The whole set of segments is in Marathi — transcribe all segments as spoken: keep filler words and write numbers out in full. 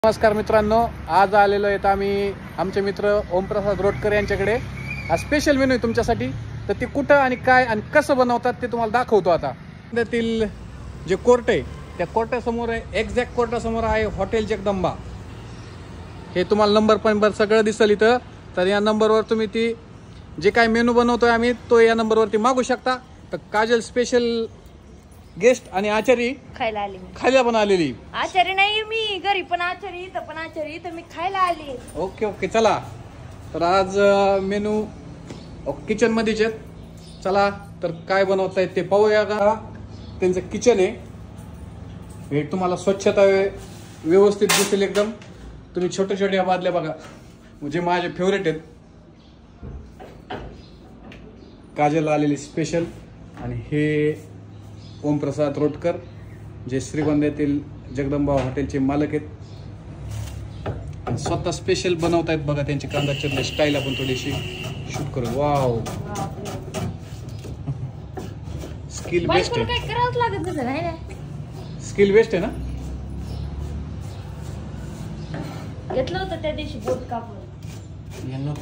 नमस्कार मित्रांनो, आज आलेलो आहेत आम्ही आमचे मित्र ओमप्रसाद रोटकर यांच्याकडे. हा स्पेशल मेनू आहे तुमच्यासाठी. तर ते कुठं आणि काय आणि कसं बनवतात ते तुम्हाला दाखवतो. आता त्यातील जे कोर्ट आहे त्या कोर्टासमोर आहे, एक्झॅक्ट कोर्टासमोर आहे हॉटेल जगदंबा. हे तुम्हाला नंबर पण सगळं दिसेल इथं. तर या नंबरवर तुम्ही ती जे काय मेनू बनवतोय आम्ही तो या नंबरवरती मागू शकता. तर काजल स्पेशल गेस्ट आणि आचारी खायला आली मी. खायला पण आलेली. आचारी नाही मी, घरी पण आचारी, इथं पण आचारी, इथं मी खायला आली. ओके ओके चला. तर आज मेनू किचन मध्येच आहेत. चला तर काय बनवतायत ते पाहूया का. त्यांचं किचन आहे हे, तुम्हाला स्वच्छता व्यवस्थित दिसेल एकदम. तुम्ही छोट्या छोट्या बादल्या बघा, म्हणजे माझे फेवरेट आहेत. काजल आलेली स्पेशल. आणि हे ओमप्रसाद रोटकर जे श्रीगोंदा येथील जगदंबा हॉटेलचे मालक आहेत. आणि स्वतः स्पेशल बनवतायत बघा. त्यांची कांदा चिरले स्टाईल आपण थोडीशी शूट करू. वाव, स्किल बेस्ट आहे. काय करावंच लागत नसेल आहे ना. स्किल बेस्ट आहे ना. घेतलं होतं त्या दिवशी बोट कापून. यांना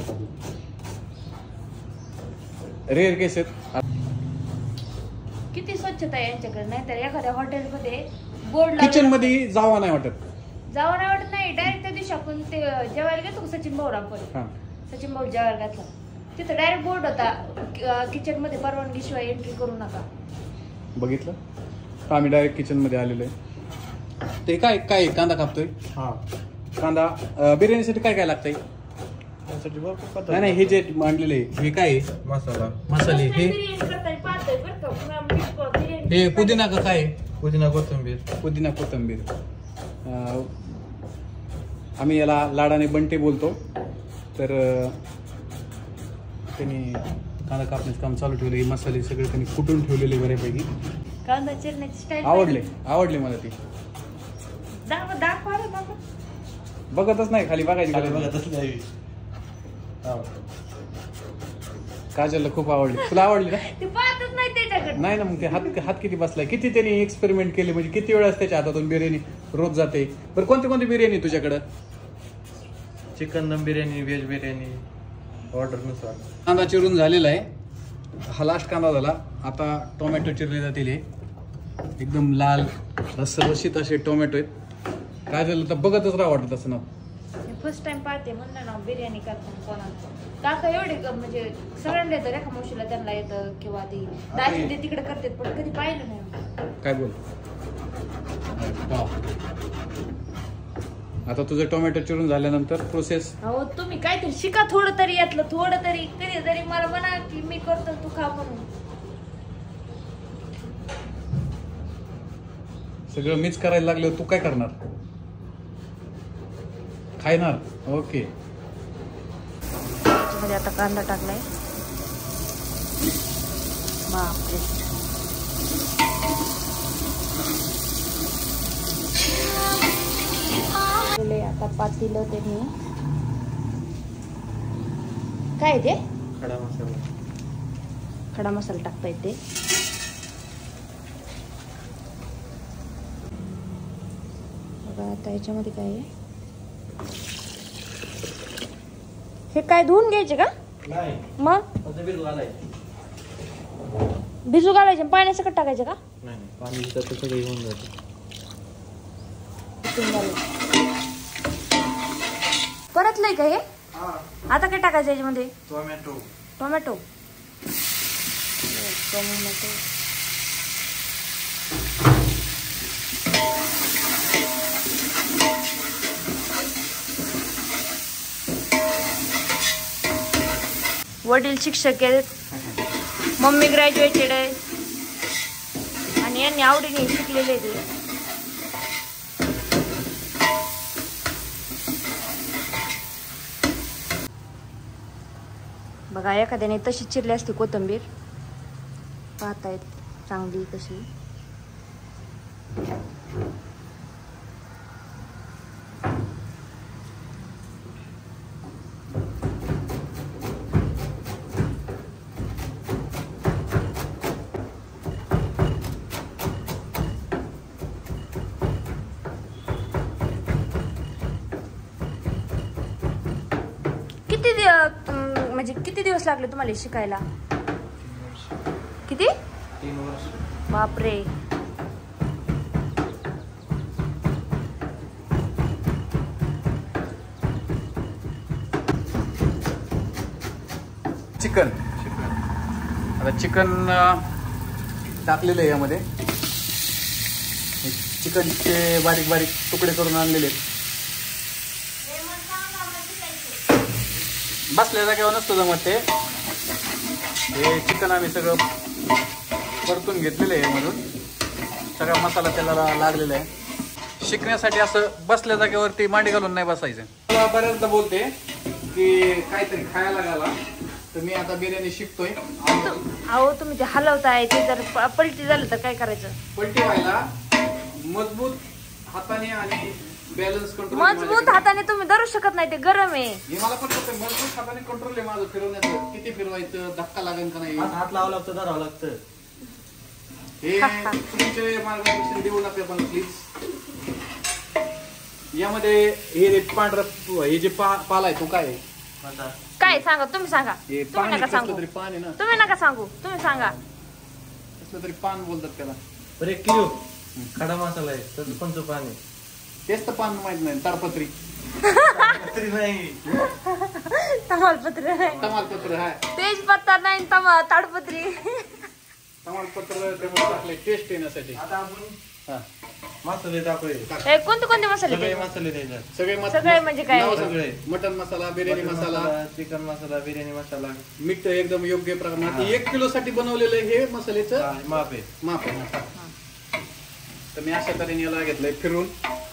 रेअर केस आहेत. किती स्वच्छता आहे यांच्याकडे. नाही तर एखाद्या हॉटेलमध्ये बोर्ड किचन मध्ये जावा नाही वाटत. जावं नाही वाटत नाही. डायरेक्ट त्या दिवशी आपण ते जेवायला घेतो सचिन भाऊ आपण सचिन भाऊ जेवायला घातला तिथं डायरेक्ट बोर्ड होता, किचन मध्ये परवानगी शिवाय एंट्री करू नका. बघितलं तर आम्ही डायरेक्ट किचन मध्ये आलेलो आहे. ते काय काय कांदा कापतोय. हा कांदा बिर्याणीसाठी काय काय लागतंय. नाही नाही हे जे मांडलेले हे काय मसाला मसाले हे हे पुदिना का काय. पुदिना कोथिंबीर पुदिना कोथिंबीर. आम्ही याला लाडाने बंटे बोलतो. तर त्यांनी कांदा कापण्याचं काम चालू ठेवले. मसाले सगळे त्यांनी कुटून ठेवलेले बऱ्यापैकी. कांदा चिरण्याची स्टाईल आवडले आवडले मला ती. दाखवा दाखवा दाखवा. बघतच नाही खाली बघायची खाली गरज बघतच नाही. काजलला खूप आवडली. तुला आवडली ना. ते पाहतच नाही त्याच्याकडे. नाही ना. मग ते हात हात किती बसलाय. किती त्यांनी एक्सपेरिमेंट केले. म्हणजे किती वेळास त्याच्या हातातून बिर्याणी रोज जाते. बरं कोणती कोणती बिर्याणी तुझ्याकडं. चिकन दम बिर्याणी, व्हेज बिर्याणी ऑर्डर नुसार. कांदा चिरून झालेला आहे. हा लास्ट कांदा झाला. आता टोमॅटो चिरले जातील. हे एकदम लाल रसरशीत असे टोमॅटो आहेत. काजलला तर बघतच राहा वाटत असं ना. फर्स्ट टाइम पाहते म्हणलं ना बिर्याणी करताना कोणाला. काका एवढे म्हणजे सगळ्यांना येतं, रेखा मावशीला त्यांना येतं किंवा ती दाजी ते तिकडे करतात पण कधी पाहिलं नाही. काय बोल. आता तुझं टोमॅटो चिरून झाल्यानंतर प्रोसेस. हो तुम्ही काहीतरी शिका थोडं तरी यातलं थोडं तरी. कधी तरी मला म्हणा की मी करतो तू खा म्हणून. सगळं मिक्स करायला लागलं तू काय करणार. खायणार. ओके. मध्ये आता कांदा टाकलाय. बापरे. आता पातीलं ते मी काय ते खडा मसाला खडा मसाला टाकता येते. बघा आता याच्यामध्ये काय आहे. हे काय धुवून घ्यायचे का. नाही मग भिजू घालायचं. भिजू घालायचे पाणी सकट टाकायचं का. नाही पाणी सगळं येऊन जातं. परतलंय का हे. आता काय टाकायचं याच्यामध्ये. टोमॅटो टोमॅटो टोमॅटो वडील शिक्षक आहेत, मम्मी ग्रॅज्युएटेड आहे आणि यांनी आवडीने शिकलेले आहेत. बघा एखाद्याने तशी चिरली असती कोथिंबीर. पाहतायत चांगली कशी. किती दिव- तुम- म्हणजे किती दिवस लागले तुम्हाला शिकायला? किती? तीन वर्ष. बापरे. चिकन आता चिकन टाकलेलं आहे यामध्ये. चिकनचे बारीक बारीक तुकडे करून आणलेले आहेत. बसल्या जागेवर नसतो जमत ते. हे चिकन आम्ही सगळं परतून घेतलेलं आहे यामधून. सगळा मसाला त्याला लागलेला आहे. शिकण्यासाठी असं बसल्या जागेवरती मांडी घालून नाही बसायचं. मला बऱ्याचदा बोलते की काहीतरी खायला घाला, तर मी आता बिर्याणी शिकतोय. अहो तुम्ही ते हलवताय, ते जर प- पलटी झालं तर काय करायचं? पलटी व्हायला मजबूत हाताने आणि बॅलन्स कंट्रोल. मजबूत हाताने तुम्ही धरू शकत नाही, ते गरम आहे. हे मला पण कसं मजबूत हाताने कंट्रोल आहे माझं फिरवण्याचं. किती फिरवायचं, धक्का लागेल का नाही, हात हात लावावं लागतं, धरावं लागतं. हे तुमचे मार्गदर्शन देऊ नका पण प्लीज. यामध्ये हे पांढरं हे जे पा पाला आहे तो काय आहे? आता काय सांगा तुम्ही सांगा. हे तुम्ही पान नका कसलं सांगू. तरी पान आहे ना, तुम्ही नका सांगू, तुम्ही सांगा. कसलं तरी पान बोलतात त्याला. बरं एक किलो खडा मसाला आहे तर पंच पाणी. तेच तर पान माहित नाही. ताडपत्री तरी नाही. तमालपत्र नाही, तमालपत्र हाय. तेजपत्ता नाही, तमा ताडपत्री. तमालपत्र त्यामध्ये टाकले टेस्ट येण्यासाठी. आता आपण हा मसाले टाकूया. हे कोणते कोणते मसाले सगळे घ्यायचे? मसाले द्यायचे. सगळे मस- सगळे म्हणजे काय? नाव सांग. सगळे. मटन मसाला, बिर्याणी मसाला, चिकन मसाला, बिर्याणी मसाला, मीठ एकदम योग्य प्रमाणात. हा. एक किलो साठी बनवलेलं हे मसाल्याचं हा, माप आहे. माप आहे. तर मी अशा तऱ्हेने याला घेतलंय फिरून.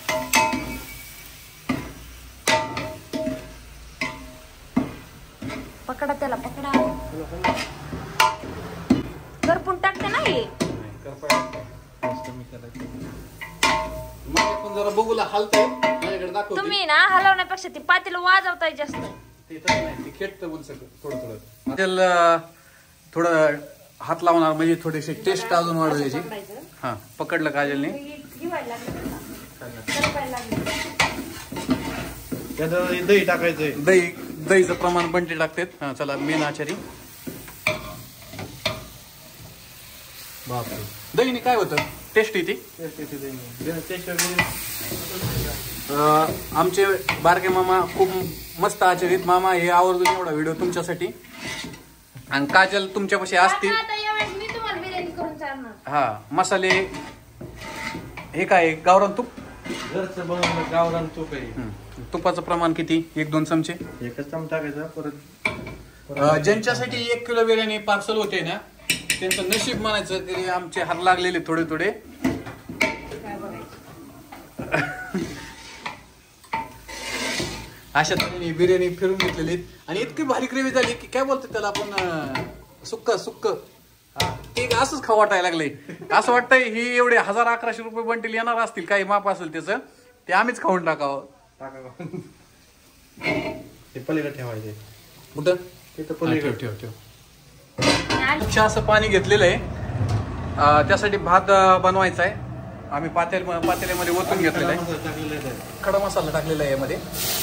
पकडा त्याला, पकडा. करपून टाकते नाही. जास्त मी करायचं. मग आपण जरा बघूला हलतंय माझ्याकडे दाखवते. तुम्ही ना हलवण्यापेक्षा ती पातेल वाजवताय जास्त. ते तसं नाही, ते खेळतं बोल सगळं थोडं थोडं. त्याला थोडं हात लावणार म्हणजे थोडीशी टेस्ट अजून वाढवली याची. पकडायचं. हा पकडलं काजलने. घेवायला लागलं. करपायला लागलं. त्यात दही टाकायचंय. दही दहीचं प्रमाण बंटी टाकतात. हा चला मेन आचारी. बापरे, दहीने काय होतं? टेस्ट येते. अं, आमचे बारके मामा खूप मस्त आचरित मामा. हे आवर्जून एवढा व्हिडिओ तुमच्यासाठी. आणि काजल तुमच्यापाशी असतील. आता यावेळेस मी तुम्हाला बिर्याणी करून चालणार. हा मसाले हे काय गावरान तूप. घरचं बनवलं गावरान तूप आहे. हं. तुपाचं प्रमाण किती? एक दोन चमचे. एकच चमचा टाकायचा. परत अं, ज्यांच्यासाठी एक किलो बिर्याणी पार्सल होते ना, त्यांचं नशीब म्हणायचं तरी आमचे हात लागलेले थोडे थोडे. काय बघायचं? अशा तऱ्हेने बिर्याणी फिरून घेतलेली आणि इतकी भारी ग्रेव्ही झाली की काय बोलतात त्याला आपण, अं, सुक्क सुक्क. ते असंच खाऊ वाटायला लागलंय. असं वाटतंय ही एवढे हजार अकराशे रुपये बंटील येणार असतील, काही माप असेल त्याचं, ते आम्हीच खाऊन टाकावं. टाका. ते पलीकडे ठेवायचे. कुठं? तिथं ठेव पलीकडे ठेव ठेव. अच्छा असं पाणी घेतलेलं आहे. अं, त्यासाठी भात अं, बनवायचा आहे. आम्ही पातेल पातेल्यामध्ये ओतून घेतलेला आहे. मसाला टाकलेला आहे. खडा मसाला टाकलेला आहे यामध्ये.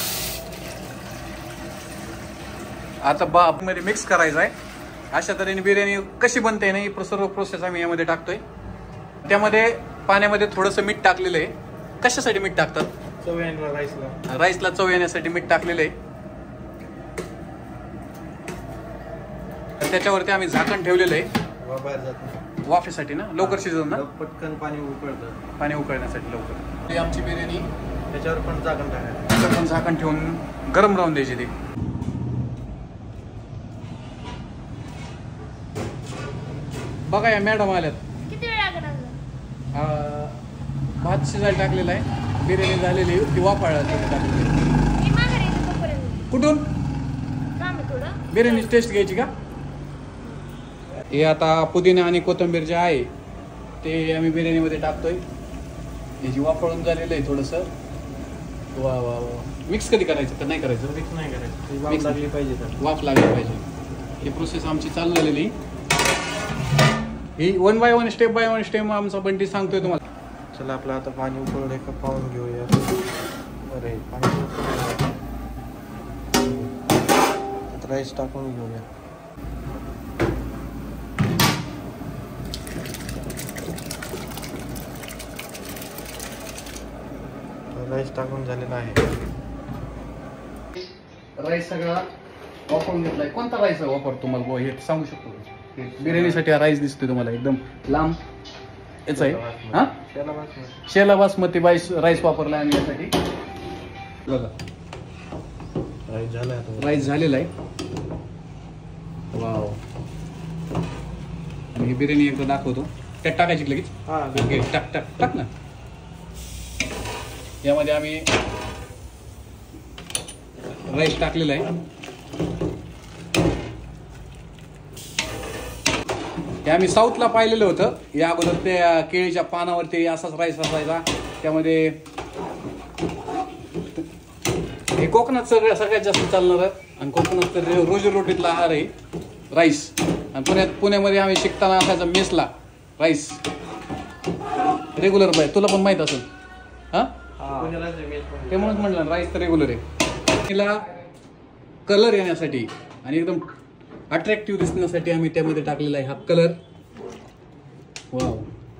आता बाप मध्ये मिक्स करायचा आहे. अशा तऱ्हेने बिर्याणी कशी बनते ना, ही सर्व प्रोसेस आम्ही यामध्ये टाकतोय. त्यामध्ये पाण्यामध्ये थोडंसं मीठ टाकलेलं आहे. कशासाठी मीठ टाकतात? चव येणार राईसला. राईसला चव येण्यासाठी मीठ टाकलेलं आहे. तर त्याच्यावरती आम्ही झाकण ठेवलेलं आहे वा बाहेर जात नाही. वाफेसाठी ना, लवकर शिजवून ना, पटकन पाणी उकळतं. पाणी उकळण्यासाठी लवकर. ही आमची बिर्याणी. त्याच्यावर पण झाकण टाकायचं. त्याच्यावर पण झाकण ठेवून गरम राहून द्यायची ती. बघा या मॅडम आल्यात. किती वेळ लागणार? अं, भात शिजायला टाकलेला आहे. बिर्याणी झालेली ती वाफाळा टाकलेली. मी माघारी येते तोपर्यंत. कुठून? काम आहे थोडं. बिर्याणी टेस्ट घ्यायची का? हे आता पुदिना आणि कोथिंबीर जे आहे ते आम्ही बिर्याणीमध्ये टाकतोय. हे जी वाफळून झालेलं आहे थोडंसं. वा वा वा. मिक्स कधी करायचं तर नाही करायचं? मिक्स नाही करायचं. वाफ Mix लागली पाहिजे तर. वाफ लागली पाहिजे. ही प्रोसेस आमची चालू झालेली. ही one by one step by one step आमचा बंटी सांगतोय तुम्हाला. चला आपलं आता पाणी उकळलं का पाहून घेऊया. अरे पाणी उकळलं. राईस टाकून घेऊया. राईस टाकून झालेला आहे. राईस सगळा वापरून घेतलाय. कोणता राईस वापरतो तुम्हाला बुवा हे सांगू शकतो का? हे बिर्याणीसाठी हा राईस दिसतोय तुम्हाला एकदम लांब याचा आहे. हा शेला बासमती. शेला बासमती राईस राईस वापरलाय आम्ही यासाठी. बघा राईस झाला आता. राईस झालेला आहे. वाव. आणि ही बिर्याणी एकदा दाखवतो. त्यात टाकायची लगेच. हा ओके टाक टाक टाक ना. यामध्ये आम्ही राईस टाकलेला आहे. हे आम्ही साऊथला पाहिलेलं होतं. या अगोदर ते केळीच्या पानावरती असाच राईस असायचा. त्यामध्ये हे कोकणात सगळ्या सगळ्यात जास्त चालणार आणि कोकणात तर रोजीरोटीतला आहार आहे राईस. आणि पुण्यात पुण्यामध्ये आम्ही शिकताना असायचा मेसला राईस रेग्युलर बाय. तुला पण माहित असेल. हा ते म्हणून म्हटलं राईस तर रेग्युलर आहे. तिला कलर येण्यासाठी आणि एकदम अट्रॅक्टिव्ह दिसण्यासाठी आम्ही त्यामध्ये टाकलेला आहे हा कलर. वाव.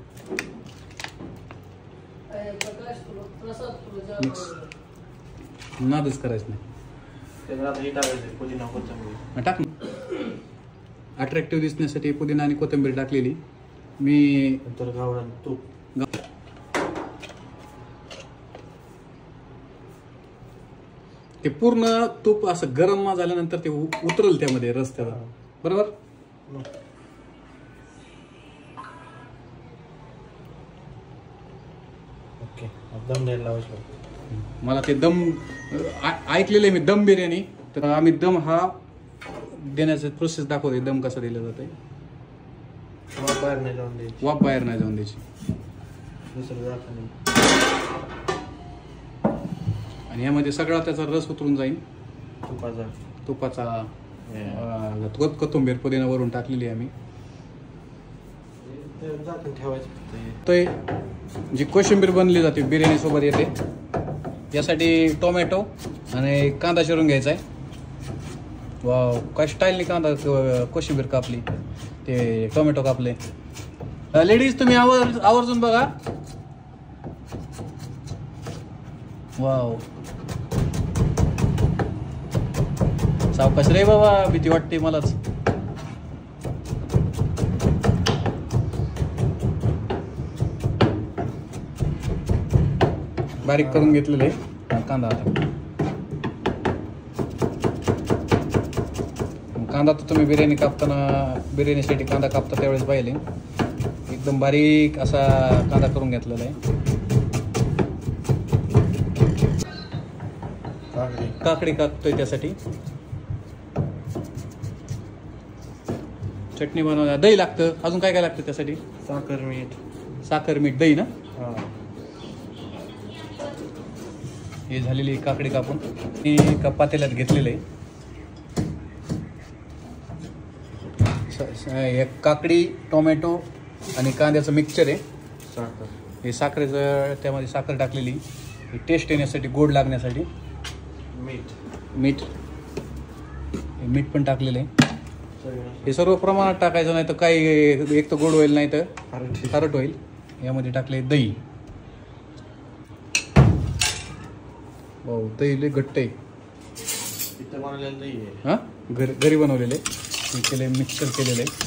नादच करायचं नाही. टाक ना. अट्रॅक्टिव्ह दिसण्यासाठी पुदिना आणि कोथिंबीर टाकलेली. मी नंतर गावरान तूप. ते पूर्ण तूप असं गरम झाल्यानंतर ते उतरल त्यामध्ये रस त्याला. बरोबर. ओके दम द्यायला लावायचं. मला ते दम ऐकलेलं आहे मी दम बिर्याणी. तर आम्ही दम हा देण्याचं प्रोसेस दाखवते. दम कसा दिला जातोय. वाफ बाहेर नाही जाऊन द्यायची. वाफ बाहेर नाही जाऊन द्यायची. दुसरं जात नाही. आणि यामध्ये सगळा त्याचा रस उतरून जाईल. तुपाचा तुपाचा कोथिंबीर पुदिना वरून टाकलेली आम्ही. ठेवायचं. ते जी कोशिंबीर बनली जाते बिर्याणी सोबत येते. यासाठी टोमॅटो आणि कांदा चिरून घ्यायचा आहे. वाव काय स्टाईलने कांदा कोशिंबीर कापली. ते टोमॅटो कापले. लेडीज तुम्ही आवर आवर्जून बघा. वाव सावकाश रे बाबा. भीती वाटते मलाच. बारीक करून घेतलेले कांदा. आता कांदा तर तुम्ही बिर्याणी कापताना बिर्याणीसाठी कांदा कापता त्यावेळेस पाहिले एकदम बारीक असा कांदा करून घेतलेला आहे. काकडी कापतोय त्यासाठी. चटणी बनवायला दही लागतं. अजून काय काय लागतं त्यासाठी. साखर मीठ. साखर मीठ दही ना. हा हे झालेली काकडी कापून ही पातेल्यात घेतलेलं आहे. एक काकडी टोमॅटो आणि कांद्याचं मिक्सचर आहे. साखर. हे साखरेचं त्यामध्ये साखर टाकलेली टेस्ट येण्यासाठी गोड लागण्यासाठी. मीठ. मीठ हे मीठ पण टाकलेलं आहे. हे सर्व प्रमाणात टाकायचं नाही तर काही एक तर गोड होईल नाही तर खारट होईल. यामध्ये टाकले दही. वाव दही लय घट्ट आहे. इथं बनवलेलं दही आहे. हा घरी घरी बनवलेले हे केले मिक्सर केलेलं आहे.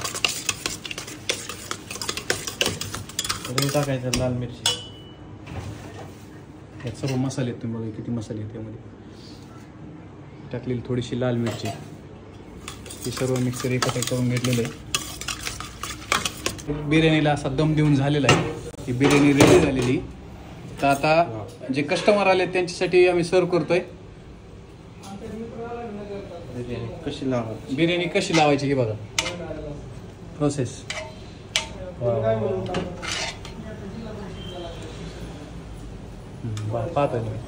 दही टाकायचं. लाल मिरची. यात सर्व मसाले आहेत. तुम्ही बघा किती मसाले आहेत त्यामध्ये. टाकलेली थोडीशी लाल मिरची. हे सर्व मिक्सर एकत्र करून घेतलेलं आहे. बिर्याणीला असा दम देऊन झालेला आहे. ही बिर्याणी रेडी झालेली. तर आता जे कस्टमर आले त्यांच्यासाठी आम्ही सर्व करतोय. बिर्याणी कशी लावायची. बिर्याणी कशी लावायची हे बघा प्रोसेस. पाहतो मी.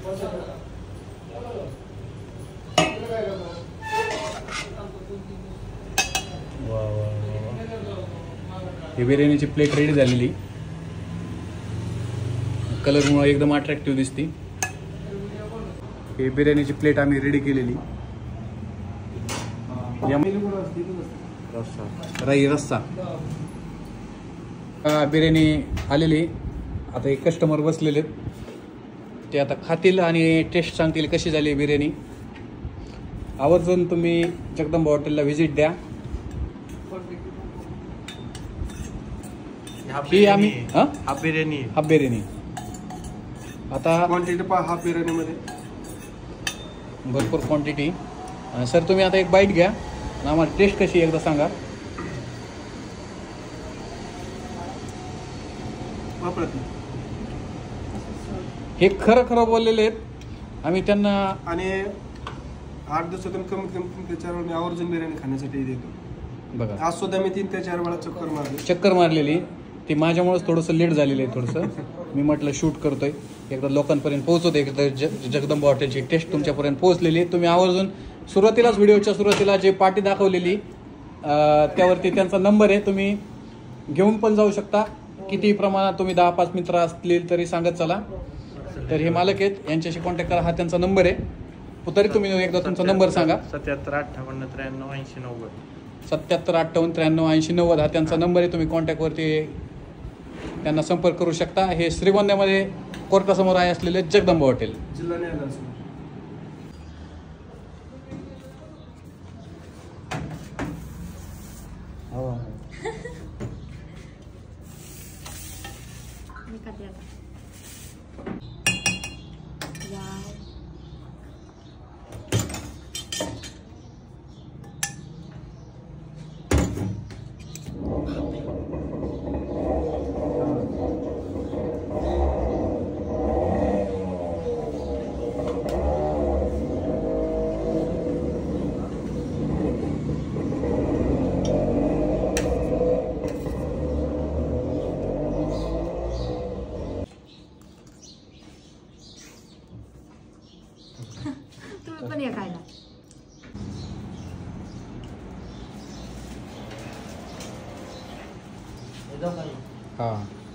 ही बिर्याणीची प्लेट रेडी झालेली. कलरमुळे एकदम अट्रॅक्टिव्ह दिसते. ही बिर्याणीची प्लेट आम्ही रेडी केलेली. या राई रस्सा अ, बिर्याणी आलेली. आता एक कस्टमर बसलेले आहेत, ते आता खातील आणि टेस्ट सांगतील कशी झाली बिर्याणी. आवर्जून तुम्ही जगदंबा हॉटेलला व्हिजिट द्या. ही आम्ही हा हाफ बिर्याणी हाफ बिर्याणी आता क्वांटिटी पहा हाफ बिर्याणीमध्ये भरपूर क्वांटिटी. सर तुम्ही आता एक बाईट घ्या आणि आम्हाला टेस्ट कशी एकदा सांगा. वापरत हे खरं खरं बोललेले आहेत. आम्ही त्यांना आणि आठ दिवसातून कमीत कमी तीन ते चार वेळा मी आवर्जून बिर्याणी खाण्यासाठी देतो. बघा आज सुद्धा मी तीन ते चार वेळा चक्कर मारली. चक्कर मारलेली ती माझ्यामुळेच थोडंसं लेट झालेलं आहे. थोडंसं मी म्हटलं शूट करतोय, एकदा लोकांपर्यंत पोहोचवते. एकदा ज जगदंबा हॉटेलची टेस्ट तुमच्यापर्यंत पोहोचलेली आहे. तुम्ही आवर्जून सुरुवातीलाच व्हिडिओच्या सुरुवातीला जे पार्टी दाखवलेली अं, त्यावरती त्यांचा नंबर आहे, तुम्ही घेऊन पण जाऊ शकता. किती प्रमाणात तुम्ही दहा पाच मित्र असतील तरी सांगत चला. तर हे मालक आहेत, यांच्याशी कॉन्टॅक्ट करा. हा त्यांचा नंबर आहे. तरी तुम्ही एकदा तुमचा नंबर सांगा. सत्याहत्तर अठ्ठावन्न त्र्याण्णव ऐंशी नव्वद सत्याहत्तर अठ्ठावन्न त्र्याण्णव ऐंशी नव्वद हा त्यांचा नंबर आहे. तुम्ही कॉन्टॅक्टवरती त्यांना संपर्क करू शकता. हे श्रीगोंद्यामध्ये कोर्टासमोर आहे असलेले जगदंबा हॉटेल. जिल्हा न्यायालय समोर. मी खाते आता. वाव. तुम्ही पण या खायला. हां